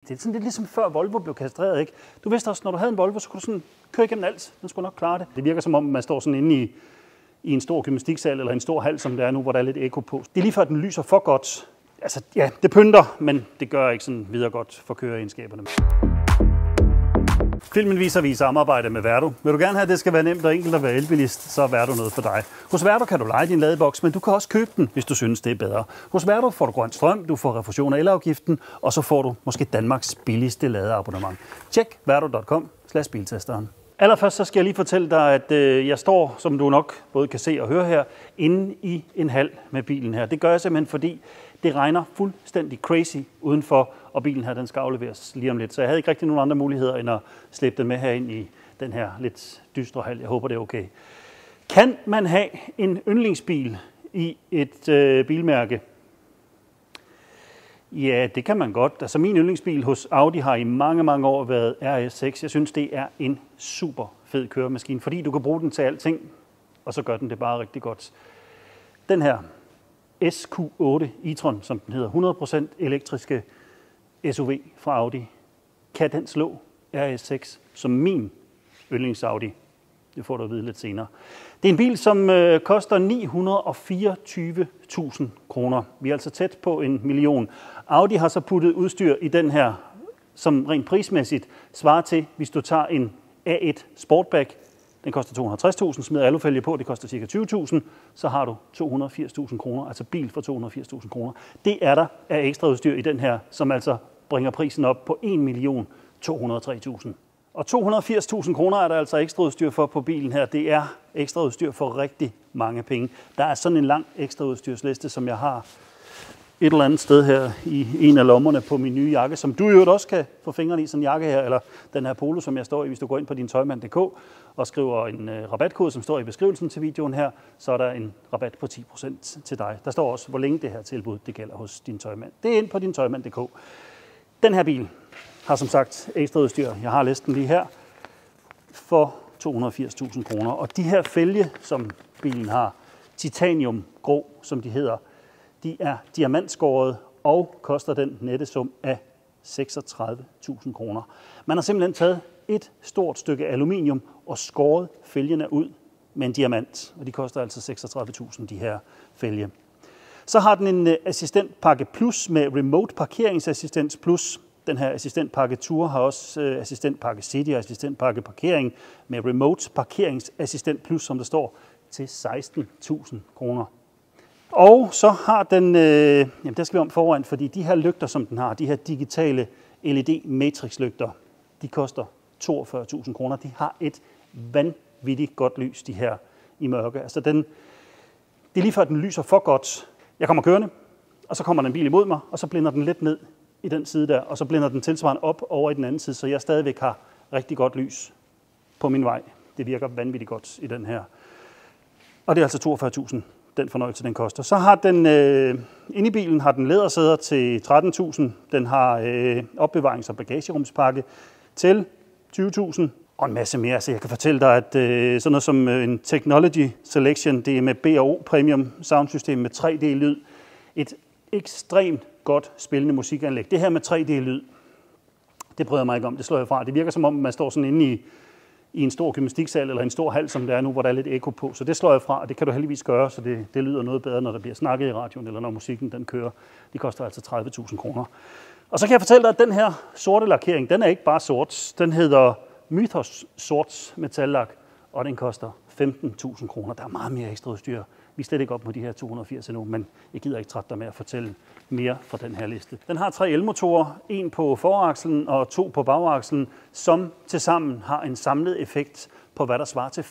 Det er sådan lidt ligesom før Volvo blev kastreret, ikke? Du vidste også, når du havde en Volvo, så kunne du sådan køre igennem alt. Den skulle nok klare det. Det virker som om, man står sådan inde i en stor gymnastiksal eller en stor hal, som det er nu, hvor der er lidt ekko på. Det er lige før, den lyser for godt. Altså, ja, det pynter, men det gør ikke sådan videre godt for køreegenskaberne. Filmen viser vi i samarbejde med Verdo. Vil du gerne have, at det skal være nemt og enkelt at være elbilist, så er Verdo noget for dig. Hos Verdo kan du leje din ladeboks, men du kan også købe den, hvis du synes, det er bedre. Hos Verdo får du grøn strøm, du får refusion af elafgiften, og så får du måske Danmarks billigste ladeabonnement. Tjek verdo.com/biltesteren. Allerførst så skal jeg lige fortælle dig, at jeg står, som du nok både kan se og høre her, inde i en hal med bilen her. Det gør jeg simpelthen, fordi det regner fuldstændig crazy udenfor, og bilen her den skal afleveres lige om lidt. Så jeg havde ikke rigtig nogen andre muligheder, end at slæbe den med herind i den her lidt dystre hal. Jeg håber, det er okay. Kan man have en yndlingsbil i et bilmærke? Ja, det kan man godt. Altså min yndlingsbil hos Audi har i mange år været RS6. Jeg synes, det er en super fed køremaskine, fordi du kan bruge den til alting, og så gør den det bare rigtig godt. Den her SQ8 e-tron, som den hedder, 100% elektriske SUV fra Audi, kan den slå RS6 som min yndlings Audi? Det får du at vide lidt senere. Det er en bil, som koster 924.000 kroner. Vi er altså tæt på 1 million. Audi har så puttet udstyr i den her, som rent prismæssigt svarer til, hvis du tager en A1 Sportback. Den koster 260.000, smider alufælge på, det koster ca. 20.000. Så har du 280.000 kroner, altså bil for 280.000 kroner. Det er der af ekstra udstyr i den her, som altså bringer prisen op på 1.203.000. Og 280.000 kroner er der altså ekstra udstyr for på bilen her. Det er ekstra udstyr for rigtig mange penge. Der er sådan en lang ekstra udstyrsliste, som jeg har et eller andet sted her i en af lommerne på min nye jakke, som du jo også kan få fingrene i, sådan en jakke her, eller den her polo, som jeg står i. Hvis du går ind på dintøjmand.dk og skriver en rabatkode, som står i beskrivelsen til videoen her, så er der en rabat på 10% til dig. Der står også, hvor længe det her tilbud det gælder hos din tøjmand. Det er ind på dintøjmand.dk. Den her bil har som sagt ekstra udstyr. Jeg har listen lige her for 280.000 kroner. Og de her fælge, som bilen har, titanium grå, som de hedder, de er diamantskåret og koster den nette sum af 36.000 kroner. Man har simpelthen taget et stort stykke aluminium og skåret fælgene ud med en diamant, og de koster altså 36.000, de her fælge. Så har den en assistentpakke plus med remote parkeringsassistens plus. Den her assistentpakke Tour har også assistentpakke City og assistentpakke parkering med remote parkeringsassistent plus, som der står, til 16.000 kroner. Og så har den, jamen der skal vi om foran, fordi de her lygter, som den har, de her digitale LED matrix-lygter, de koster 42.000 kroner. De har et vanvittigt godt lys, de her i mørke. Altså det er lige før, den lyser for godt. Jeg kommer kørende, og så kommer der en bil imod mig, og så blinder den lidt ned i den side der, og så blinder den tilsvarende op over i den anden side, så jeg stadigvæk har rigtig godt lys på min vej. Det virker vanvittigt godt i den her. Og det er altså 42.000, den fornøjelse, den koster. Så har den, inde i bilen har den lædersæder til 13.000. Den har opbevarings- og bagagerumspakke til 20.000. Og en masse mere. Så jeg kan fortælle dig, at sådan noget som en Technology Selection, det er med B&O Premium Soundsystem med 3D-lyd. Et ekstremt godt spillende musikanlæg. Det her med 3D-lyd, det bryder jeg mig ikke om. Det slår jeg fra. Det virker som om, man står sådan inde i en stor gymnastiksal eller en stor hal, som det er nu, hvor der er lidt ekko på. Så det slår jeg fra, og det kan du heldigvis gøre, så det lyder noget bedre, når der bliver snakket i radioen, eller når musikken den kører. Det koster altså 30.000 kroner. Og så kan jeg fortælle dig, at den her sorte lakering, den er ikke bare sort. Den hedder Mythos Sorts Metallak, og den koster 15.000 kroner. Der er meget mere ekstra udstyr. Vi er slet ikke op på de her 280 endnu, men jeg gider ikke trætte dig med at fortælle mere fra den her liste. Den har 3 elmotorer, en på forakslen og 2 på bagakslen, som tilsammen har en samlet effekt på, hvad der svarer til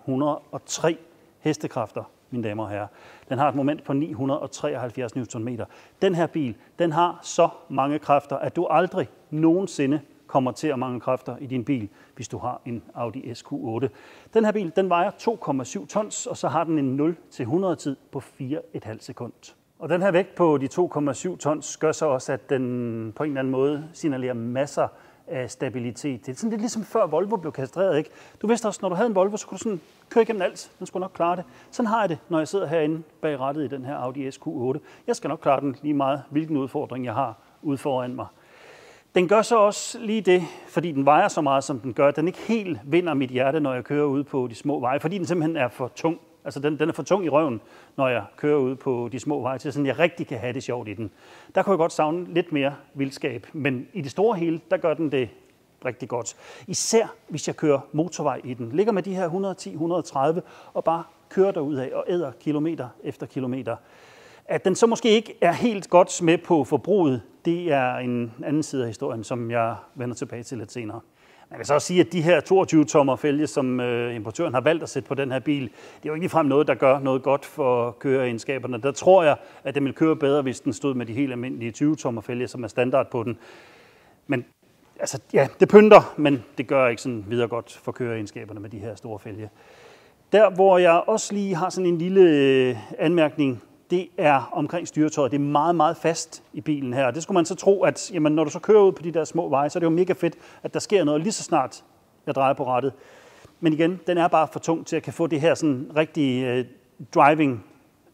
503 hestekræfter, mine damer og herrer. Den har et moment på 973 Nm. Den her bil, den har så mange kræfter, at du aldrig nogensinde kommer til at mangle kræfter i din bil, hvis du har en Audi SQ8. Den her bil, den vejer 2,7 tons, og så har den en 0-100 tid på 4,5 sekund. Og den her vægt på de 2,7 tons gør så også, at den på en eller anden måde signalerer masser af stabilitet. Det er sådan lidt ligesom før Volvo blev kastreret, ikke? Du vidste også, når du havde en Volvo, så kunne du sådan køre igennem alt. Den skulle nok klare det. Sådan har jeg det, når jeg sidder herinde bag rattet i den her Audi SQ8. Jeg skal nok klare den lige meget, hvilken udfordring jeg har ude foran mig. Den gør så også lige det, fordi den vejer så meget, som den gør. Den ikke helt vinder mit hjerte, når jeg kører ude på de små veje, fordi den simpelthen er for tung. Altså den er for tung i røven, når jeg kører ude på de små veje, til sådan jeg rigtig kan have det sjovt i den. Der kunne jeg godt savne lidt mere vildskab, men i det store hele, der gør den det rigtig godt. Især hvis jeg kører motorvej i den. Ligger med de her 110-130 og bare kører derudad og æder kilometer efter kilometer. At den så måske ikke er helt godt med på forbruget, det er en anden side af historien, som jeg vender tilbage til lidt senere. Man kan så også sige, at de her 22-tommer fælge, som importøren har valgt at sætte på den her bil, det er jo ikke ligefrem noget, der gør noget godt for køreegenskaberne. Der tror jeg, at den ville køre bedre, hvis den stod med de helt almindelige 20-tommer fælge, som er standard på den. Men altså, ja, det pynter, men det gør ikke sådan videre godt for køreegenskaberne med de her store fælge. Der, hvor jeg også lige har sådan en lille anmærkning, det er omkring styretøjet. Det er meget, meget fast i bilen her. Det skulle man så tro, at jamen, når du så kører ud på de der små veje, så er det jo mega fedt, at der sker noget lige så snart jeg drejer på rattet. Men igen, den er bare for tung til at kan få det her sådan rigtig driving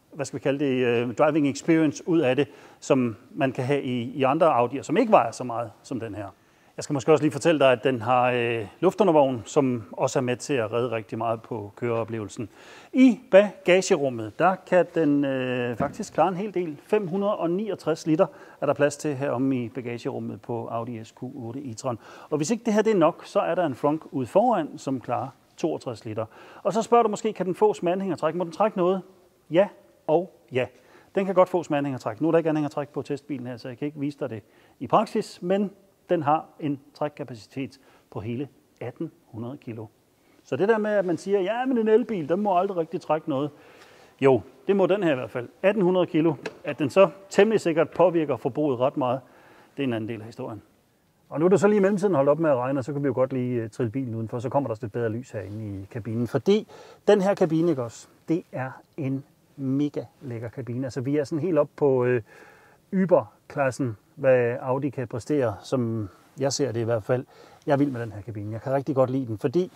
experience ud af det, som man kan have i andre Audi'er, som ikke vejer så meget som den her. Jeg skal måske også lige fortælle dig, at den har luftundervogn, som også er med til at redde rigtig meget på køreoplevelsen. I bagagerummet, der kan den faktisk klare en hel del. 569 liter er der plads til heromme i bagagerummet på Audi SQ8 e-tron. Og hvis ikke det her det er nok, så er der en frunk ude foran, som klarer 62 liter. Og så spørger du måske, kan den fås med anhængertræk? Må den trække noget? Ja og ja. Den kan godt fås med anhængertræk. Nu er der ikke anhængertræk på testbilen her, så jeg kan ikke vise dig det i praksis, men den har en trækkapacitet på hele 1800 kilo. Så det der med, at man siger, ja, men en elbil, den må aldrig rigtig trække noget. Jo, det må den her i hvert fald. 1800 kilo. At den så temmelig sikkert påvirker forbruget ret meget, det er en anden del af historien. Og nu er det så lige i mellemtiden holdt op med at regne, og så kan vi jo godt lige trille bilen udenfor, så kommer der lidt bedre lys herinde i kabinen. Fordi den her kabine, ikke også, det er en mega lækker kabine. Altså vi er sådan helt op på Uber-klassen, hvad Audi kan præstere, som jeg ser det i hvert fald. Jeg er vild med den her kabine. Jeg kan rigtig godt lide den, fordi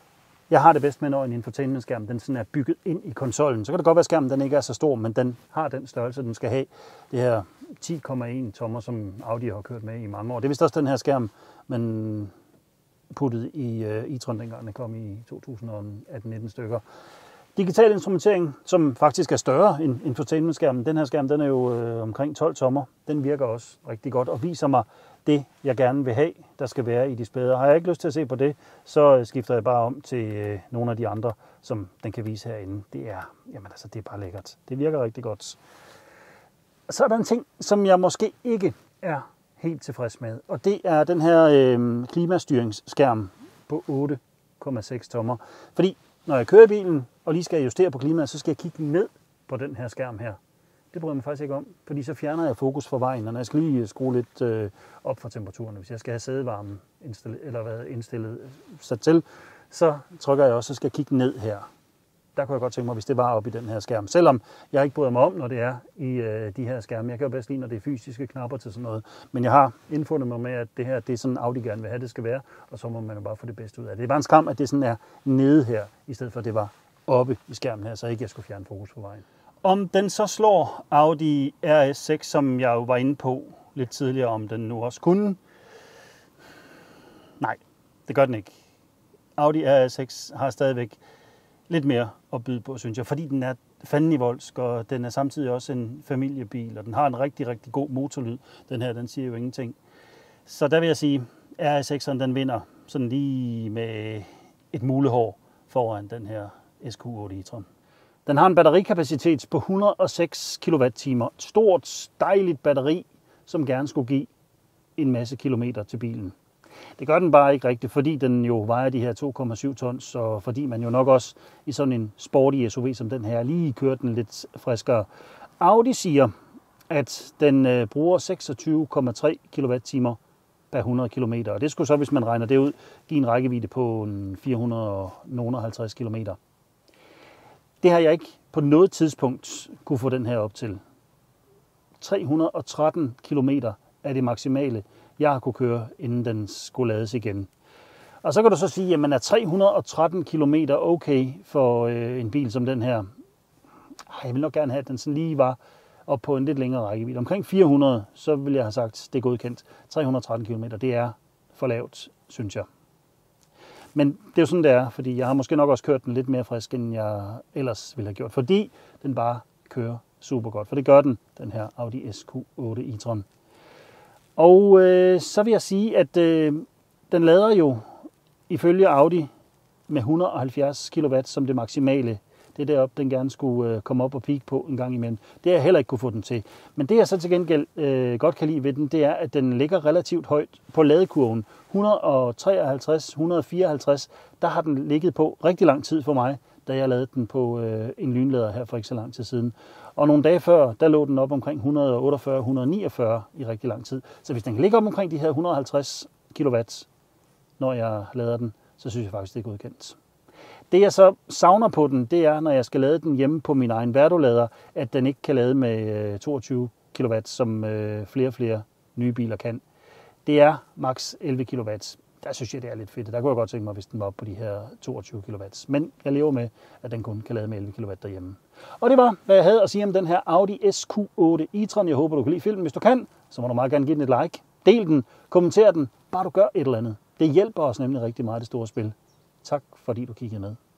jeg har det bedst med, når en infotainmentskærm den sådan er bygget ind i konsollen. Så kan det godt være, at skærmen den ikke er så stor, men den har den størrelse, den skal have. Det her 10,1 tommer, som Audi har kørt med i mange år. Det er vist også den her skærm, man puttede i e-tron, dengang den kom i 2018-19 stykker. Digital instrumentering, som faktisk er større end infotainmentskærmen. Den her skærm, den er jo omkring 12 tommer. Den virker også rigtig godt og viser mig det, jeg gerne vil have, der skal være i displayet. Har jeg ikke lyst til at se på det, så skifter jeg bare om til nogle af de andre, som den kan vise herinde. Det er bare lækkert. Det virker rigtig godt. Så er der en ting, som jeg måske ikke er helt tilfreds med, og det er den her klimastyringsskærm på 8,6 tommer. Fordi når jeg kører i bilen og lige skal justere på klimaet, så skal jeg kigge ned på den her skærm her. Det bryder jeg mig faktisk ikke om, fordi så fjerner jeg fokus fra vejen, og når jeg skal lige skrue lidt op for temperaturen. Hvis jeg skal have sædevarmen indstillet sat til, så trykker jeg også, så skal jeg kigge ned her. Der kunne jeg godt tænke mig, hvis det var oppe i den her skærm. Selvom jeg ikke bryder mig om, når det er i de her skærme. Jeg kan jo bedst lide, når det er fysiske knapper til sådan noget. Men jeg har indfundet mig med, at det her det er sådan, Audi gerne vil have, det skal være. Og så må man jo bare få det bedste ud af det. Det er bare en skam, at det sådan er nede her, i stedet for at det var oppe i skærmen her, så ikke jeg skulle fjerne fokus på vejen. Om den så slår Audi RS6, som jeg jo var inde på lidt tidligere, om den nu også kunne. Nej, det gør den ikke. Audi RS6 har stadigvæk lidt mere at byde på, synes jeg, fordi den er fanden i voldsk, og den er samtidig også en familiebil, og den har en rigtig, rigtig god motorlyd. Den her, den siger jo ingenting. Så der vil jeg sige, RS6'eren, den vinder sådan lige med et mulehår foran den her SQ8 e-tron. Den har en batterikapacitet på 106 kWh. Stort, dejligt batteri, som gerne skulle give en masse kilometer til bilen. Det gør den bare ikke rigtigt, fordi den jo vejer de her 2,7 tons, og fordi man jo nok også i sådan en sporty SUV som den her lige kører den lidt friskere. Audi siger, at den bruger 26,3 kWh per 100 km, og det skulle så, hvis man regner det ud, give en rækkevidde på 450 km. Det har jeg ikke på noget tidspunkt kunne få den her op til. 313 km er det maksimale, jeg har kunne køre, inden den skulle lades igen. Og så kan du så sige, jamen er 313 km okay for en bil som den her? Jeg vil nok gerne have, at den sådan lige var og på en lidt længere rækkevidde. Omkring 400, så vil jeg have sagt, det er godkendt. 313 km, det er for lavt, synes jeg. Men det er jo sådan, det er, fordi jeg har måske nok også kørt den lidt mere frisk, end jeg ellers ville have gjort, fordi den bare kører super godt. For det gør den her Audi SQ8 e-tron. Og så vil jeg sige, at den lader jo ifølge Audi med 170 kW som det maksimale. Det er deroppe, den gerne skulle komme op og peak på en gang imellem. Det har jeg heller ikke kunne få den til. Men det jeg så til gengæld godt kan lide ved den, det er, at den ligger relativt højt på ladekurven. 153, 154, der har den ligget på rigtig lang tid for mig, da jeg lavede den på en lynlader her for ikke så lang tid siden. Og nogle dage før, der lå den op omkring 148, 149 i rigtig lang tid. Så hvis den kan ligge op omkring de her 150 kW, når jeg lader den, så synes jeg faktisk, det er godkendt. Det jeg så savner på den, det er, når jeg skal lade den hjemme på min egen Verdo-lader, at den ikke kan lade med 22 kW, som flere nye biler kan. Det er maks 11 kW. Der synes jeg, det er lidt fedt. Der kunne jeg godt tænke mig, hvis den var op på de her 22 kW. Men jeg lever med, at den kun kan lade med 11 kW derhjemme. Og det var, hvad jeg havde at sige om den her Audi SQ8 e-tron. Jeg håber, du kan lide filmen. Hvis du kan, så må du meget gerne give den et like. Del den, kommenter den, bare du gør et eller andet. Det hjælper os nemlig rigtig meget i det store spil. Tak fordi du kiggede med.